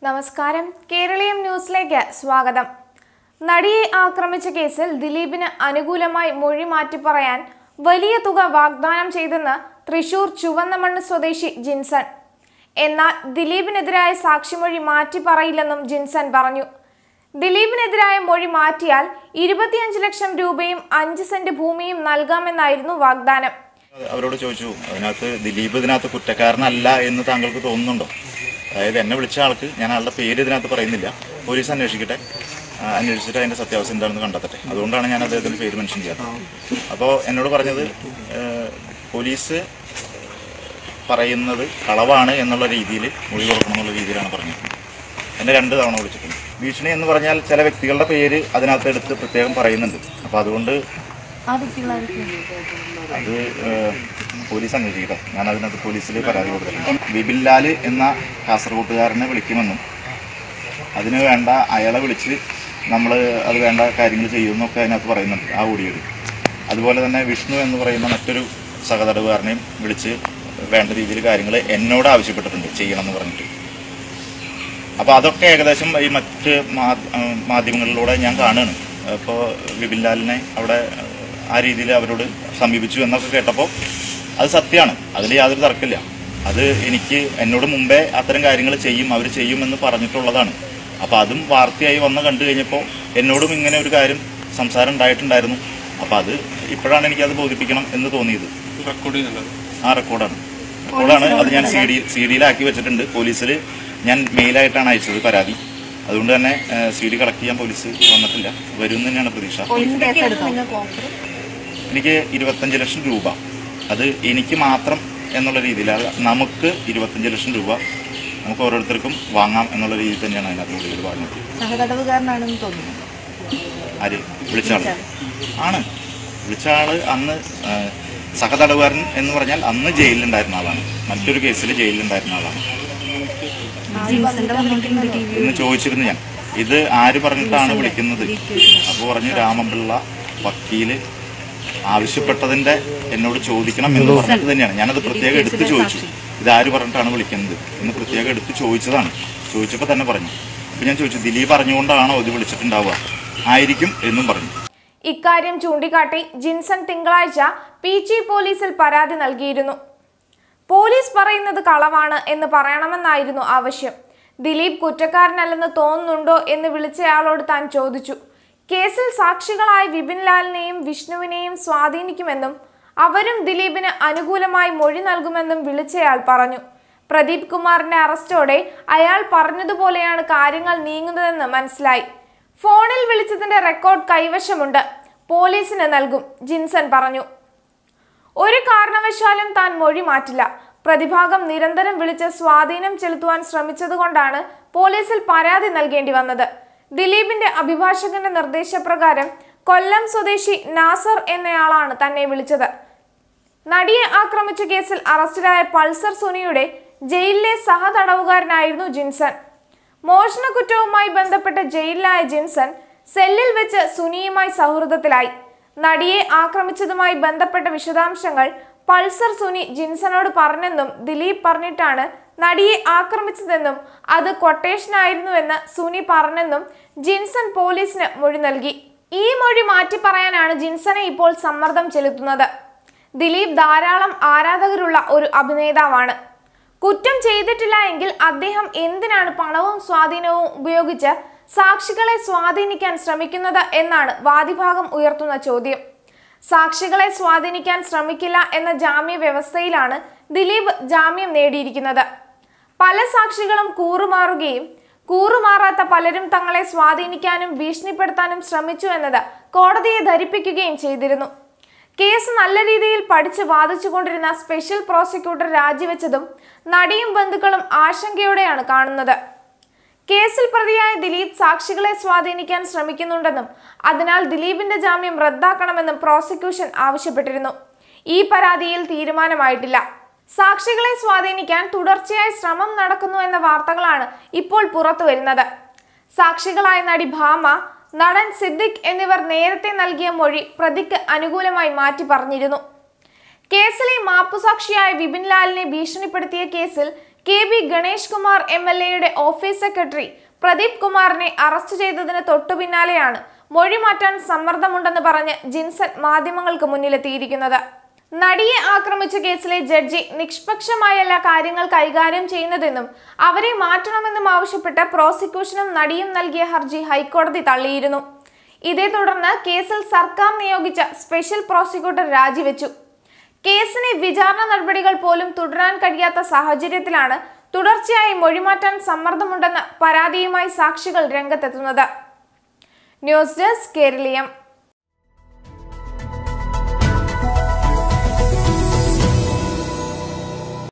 നമസ്കാരം. കേരളീയം ന്യൂസിലേക്ക് സ്വാഗതം. നടിയെ ആക്രമിച്ച കേസിൽ ദിലീപിന് അനുകൂലമായി മൊഴി മാറ്റി പറയാൻ വലിയ തുക വാഗ്ദാനം ചെയ്തെന്ന് തൃശൂർ ചുവന്നമണ്ണ് സ്വദേശി ജിൻസൺ. എന്നാൽ ദിലീപിനെതിരായ സാക്ഷിമൊഴി മാറ്റി പറയില്ലെന്നും ജിൻസൺ പറഞ്ഞു. ദിലീപിനെതിരായ മൊഴി മാറ്റിയാൽ 25 ലക്ഷം രൂപയും 5 സെന്റ് ഭൂമിയും നൽകാമെന്നായിരുന്നു വാഗ്ദാനം. അവരോട് ചോദിച്ചു, അതിനകത്ത് ദിലീപ് ഇതിനകത്ത് കുറ്റക്കാരനല്ല എന്ന് താങ്കൾക്ക് തോന്നുന്നുണ്ടോ? അതായത് എന്നെ വിളിച്ച ആൾക്ക് ഞാൻ ആളുടെ പേര് ഇതിനകത്ത് പറയുന്നില്ല, പോലീസ് അന്വേഷിക്കട്ടെ, അന്വേഷിച്ചിട്ട് അതിൻ്റെ സത്യാവസ്ഥ എന്താണെന്ന് കണ്ടെത്തട്ടെ, അതുകൊണ്ടാണ് ഞാൻ അദ്ദേഹത്തിൻ്റെ പേര് മെൻഷൻ ചെയ്യാത്തത്. അപ്പോൾ എന്നോട് പറഞ്ഞത് പോലീസ് പറയുന്നത് കളവാണ് എന്നുള്ള രീതിയിൽ മൊഴി കൊടുക്കണം എന്നുള്ള രീതിയിലാണ് പറഞ്ഞത്. എന്നെ 2 തവണ വിളിച്ചിട്ടുണ്ട്. ഭീഷണി എന്ന് പറഞ്ഞാൽ ചില വ്യക്തികളുടെ പേര് അതിനകത്ത് എടുത്ത് പ്രത്യേകം പറയുന്നുണ്ട്. അപ്പോൾ അതുകൊണ്ട് അത് പോലീസ് അന്വേഷിക്കട്ടെ. ഞാൻ അതിനകത്ത് പോലീസിൽ പരാതി കൊടുത്തിട്ടുണ്ട്. ബിബിൻ ലാൽ എന്ന കാസർഗോട്ടുകാരനെ വിളിക്കുമെന്നും അതിന് വേണ്ട അയാളെ വിളിച്ച് നമ്മൾ അത് വേണ്ട കാര്യങ്ങൾ ചെയ്യുമെന്നൊക്കെ അതിനകത്ത് പറയുന്നുണ്ട് ആ ഓഡിയോയിൽ. അതുപോലെ തന്നെ വിഷ്ണു എന്ന് പറയുന്ന മറ്റൊരു സഹതടവുകാരനെയും വിളിച്ച് വേണ്ട രീതിയിൽ കാര്യങ്ങൾ എന്നോട് ആവശ്യപ്പെട്ടിട്ടുണ്ട് ചെയ്യണമെന്ന് പറഞ്ഞിട്ട്. അപ്പോൾ അതൊക്കെ ഏകദേശം ഈ മറ്റ് മാധ്യമങ്ങളിലൂടെ ഞാൻ കാണുകയാണ്. ഇപ്പോൾ ബിബിൻ ലാലിനെ അവിടെ ആ രീതിയിൽ അവരോട് സമീപിച്ചു എന്നൊക്കെ കേട്ടപ്പോൾ അത് സത്യമാണ്, അതിൽ യാതൊരു തർക്കമില്ല. അത് എന്നോട് മുമ്പേ അത്തരം കാര്യങ്ങൾ അവർ ചെയ്യുമെന്ന് പറഞ്ഞിട്ടുള്ളതാണ്. അപ്പോൾ അതും വാർത്തയായി കണ്ടു കഴിഞ്ഞപ്പോൾ എന്നോടും ഇങ്ങനെ ഒരു കാര്യം സംസാരം ഉണ്ടായിട്ടുണ്ടായിരുന്നു. അപ്പോൾ അത് ഇപ്പോഴാണ് എനിക്കത് ബോധിപ്പിക്കണം എന്ന് തോന്നിയത്. റെക്കോർഡാണ്. അത് ഞാൻ സി ഡിയിലാക്കി വെച്ചിട്ടുണ്ട്. പോലീസിൽ ഞാൻ മെയിലായിട്ടാണ് അയച്ചത് പരാതി. അതുകൊണ്ട് തന്നെ CD കളക്ട് ചെയ്യാൻ പോലീസ് വന്നിട്ടില്ല, വരുമെന്ന് തന്നെയാണ് പ്രതീക്ഷ. എനിക്ക് 25 ലക്ഷം രൂപ, അത് എനിക്ക് മാത്രം എന്നുള്ള രീതിയിലാണ്. നമുക്ക് 25 ലക്ഷം രൂപ നമുക്ക് ഓരോരുത്തർക്കും വാങ്ങാം എന്നുള്ള രീതിയിൽ തന്നെയാണ് അതിനകത്ത് പറഞ്ഞത്. സഹതടവുകാരനാണെന്ന് തോന്നുന്നു. ആര് വിളിച്ച ആള് ആണ്. വിളിച്ച ആള് അന്ന് സഹതടവുകാരൻ എന്ന് പറഞ്ഞാൽ അന്ന് ജയിലിലുണ്ടായിരുന്ന ആളാണ്, മറ്റൊരു കേസിൽ ജയിലിലുണ്ടായിരുന്ന ആളാണ് എന്ന് ചോദിച്ചിരുന്നു ഞാൻ. ഇത് ആര് പറഞ്ഞിട്ടാണ് വിളിക്കുന്നത്? അപ്പോൾ പറഞ്ഞു രാമപിള്ള വക്കീല് ആവശ്യപ്പെട്ടതിൻ്റെ എന്നോട് ചോദിക്കണം എന്ന് പറഞ്ഞിട്ട് തന്നെയാണ്. ഞാനത് പ്രത്യേകം എടുത്ത് ചോദിച്ചു, ഇതാര് പറഞ്ഞിട്ടാണ് വിളിക്കുന്നത് എന്ന് പ്രത്യേകം എടുത്ത് ചോദിച്ചതാണ്. ചോദിച്ചപ്പോൾ തന്നെ പറഞ്ഞു. അപ്പം ഞാൻ ചോദിച്ചു, ദിലീപ് പറഞ്ഞുകൊണ്ടാണോ ഇത് വിളിച്ചിട്ടുണ്ടാവുക? ആയിരിക്കും എന്നും പറഞ്ഞു. ഇക്കാര്യം ചൂണ്ടിക്കാട്ടി ജിൻസൺ തിങ്കളാഴ്ച PG പോലീസിൽ പരാതി നൽകിയിരുന്നു. പോലീസ് പറയുന്നത് കളവാണ് എന്ന് പറയണമെന്നായിരുന്നു ആവശ്യം. ദിലീപ് കുറ്റക്കാരനല്ലെന്ന് തോന്നുന്നുണ്ടോ എന്ന് വിളിച്ചയാളോട് താൻ ചോദിച്ചു. കേസിൽ സാക്ഷികളായ വിപിൻ ലാലിനെയും വിഷ്ണുവിനെയും സ്വാധീനിക്കുമെന്നും അവരും ദിലീപിന് അനുകൂലമായി മൊഴി നൽകുമെന്നും വിളിച്ചയാൾ പറഞ്ഞു. പ്രദീപ് കുമാറിന്റെ അറസ്റ്റോടെ അയാൾ പറഞ്ഞതുപോലെയാണ് കാര്യങ്ങൾ നീങ്ങുന്നതെന്ന് മനസ്സിലായി. ഫോണിൽ വിളിച്ചതിന്റെ റെക്കോർഡ് കൈവശമുണ്ട്, പോലീസിന് നൽകും, ജിൻസൺ പറഞ്ഞു. ഒരു കാരണവശാലും താൻ മൊഴി മാറ്റില്ല. പ്രതിഭാഗം നിരന്തരം വിളിച്ച് സ്വാധീനം ചെലുത്തുവാൻ ശ്രമിച്ചതുകൊണ്ടാണ് പോലീസിൽ പരാതി നൽകേണ്ടി വന്നത്. ദിലീപിന്റെ അഭിഭാഷകന്റെ നിർദ്ദേശപ്രകാരം കൊല്ലം സ്വദേശി നാസർ എന്നയാളാണ് തന്നെ വിളിച്ചത്. നടിയെ ആക്രമിച്ച കേസിൽ അറസ്റ്റിലായ പൾസർ സുനിയുടെ ജയിലിലെ സഹതടവുകാരനായിരുന്നു ജിൻസൺ. മോഷണ കുറ്റവുമായി ബന്ധപ്പെട്ട് ജയിലിലായ ജിൻസൺ സെല്ലിൽ വെച്ച് സുനിയുമായി സൗഹൃദത്തിലായി. നടിയെ ആക്രമിച്ചതുമായി ബന്ധപ്പെട്ട വിശദാംശങ്ങൾ പൾസർ സുനി ജിൻസണോട് പറഞ്ഞെന്നും ദിലീപ് പറഞ്ഞിട്ടാണ് നടിയെ ആക്രമിച്ചതെന്നും അത് ക്വട്ടേഷനായിരുന്നുവെന്ന് സുനി പറഞ്ഞെന്നും ജിൻസൺ പോലീസിന് മൊഴി നൽകി. ഈ മൊഴി മാറ്റി പറയാനാണ് ജിൻസനെ ഇപ്പോൾ സമ്മർദ്ദം ചെലുത്തുന്നത്. ദിലീപ് ധാരാളം ആരാധകരുള്ള ഒരു അഭിനേതാവാണ്. കുറ്റം ചെയ്തിട്ടില്ല എങ്കിൽ അദ്ദേഹം എന്തിനാണ് പണവും സ്വാധീനവും ഉപയോഗിച്ച് സാക്ഷികളെ സ്വാധീനിക്കാൻ ശ്രമിക്കുന്നത് എന്നാണ് വാദിഭാഗം ഉയർത്തുന്ന ചോദ്യം. സാക്ഷികളെ സ്വാധീനിക്കാൻ ശ്രമിക്കില്ല എന്ന ജാമ്യ വ്യവസ്ഥയിലാണ് ദിലീപ് ജാമ്യം നേടിയിരിക്കുന്നത്. പല സാക്ഷികളും കൂറുമാറുകയും കൂറുമാറാത്ത പലരും തങ്ങളെ സ്വാധീനിക്കാനും ഭീഷണിപ്പെടുത്താനും ശ്രമിച്ചു എന്നത് കോടതിയെ ധരിപ്പിക്കുകയും ചെയ്തിരുന്നു. കേസ് നല്ല രീതിയിൽ പഠിച്ച് വാദിച്ചുകൊണ്ടിരുന്ന സ്പെഷ്യൽ പ്രോസിക്യൂട്ടർ രാജിവെച്ചതും നടിയും ബന്ധുക്കളും ആശങ്കയോടെയാണ് കാണുന്നത്. കേസിൽ പ്രതിയായ ദിലീപ് സാക്ഷികളെ സ്വാധീനിക്കാൻ ശ്രമിക്കുന്നുണ്ടെന്നും അതിനാൽ ദിലീപിന്റെ ജാമ്യം റദ്ദാക്കണമെന്നും പ്രോസിക്യൂഷൻ ആവശ്യപ്പെട്ടിരുന്നു. ഈ പരാതിയിൽ തീരുമാനമായിട്ടില്ല. സാക്ഷികളെ സ്വാധീനിക്കാൻ തുടർച്ചയായി ശ്രമം നടക്കുന്നു എന്ന വാർത്തകളാണ് ഇപ്പോൾ പുറത്തുവരുന്നത്. സാക്ഷികളായ നടി ഭാമ, നടൻ സിദ്ദിഖ് എന്നിവർ നേരത്തെ നൽകിയ മൊഴി പ്രതിക്ക് അനുകൂലമായി മാറ്റി പറഞ്ഞിരുന്നു. കേസിലെ മാപ്പുസാക്ഷിയായ വിപിൻ ലാലിനെ ഭീഷണിപ്പെടുത്തിയ കേസിൽ KB ഗണേഷ് കുമാർ MLAയുടെ ഓഫീസ് സെക്രട്ടറി പ്രദീപ് കുമാറിനെ അറസ്റ്റ് ചെയ്തതിന് തൊട്ടുപിന്നാലെയാണ് മൊഴി മാറ്റാൻ സമ്മർദ്ദമുണ്ടെന്ന് പറഞ്ഞ് ജിൻസൺ മാധ്യമങ്ങൾക്ക് മുന്നിലെത്തിയിരിക്കുന്നത്. നടിയെ ആക്രമിച്ച കേസിലെ ജഡ്ജി നിഷ്പക്ഷമായല്ല കാര്യങ്ങൾ കൈകാര്യം ചെയ്യുന്നതെന്നും അവരെ മാറ്റണമെന്നും ആവശ്യപ്പെട്ട് പ്രോസിക്യൂഷനും നടിയും നൽകിയ ഹർജി ഹൈക്കോടതി തള്ളിയിരുന്നു. ഇതേ തുടർന്ന് കേസിൽ സർക്കാർ നിയോഗിച്ച സ്പെഷ്യൽ പ്രോസിക്യൂട്ടർ രാജിവെച്ചു. കേസിനെ വിചാരണ നടപടികൾ പോലും തുടരാൻ കഴിയാത്ത സാഹചര്യത്തിലാണ് തുടർച്ചയായി മൊഴിമാറ്റാൻ സമ്മർദ്ദമുണ്ടെന്ന പരാതിയുമായി സാക്ഷികൾ രംഗത്തെത്തുന്നത്. News desk Keraleeyam.